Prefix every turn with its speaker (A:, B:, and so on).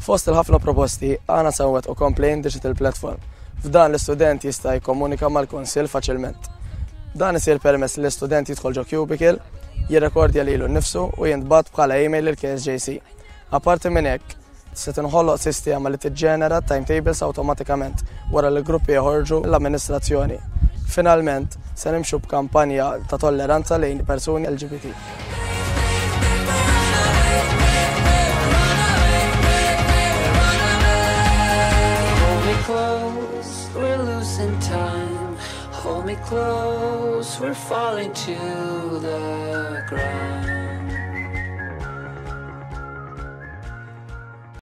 A: Fost il-ħafna proposti, għana sewwet u Complain Digital Platform. F'dan l-istudent jista' jikkomunika mal-kunsill faċilment. Dan isir permess li l-istudent jidħol ġo Cubicle, jirrekordja lilu nnifsu u jintbagħat bħala email il-KSJC. Apparti minn hekk, se tinħolloq sistema li tiġġenera timetables awtomatikament wara li l-gruppi joħorġu l-amministrazzjoni. Finalment, se nimxu b'kampanja ta' tolleranza lejn persuni LGBT.
B: We're losing time. Hold me close, we're falling to the ground.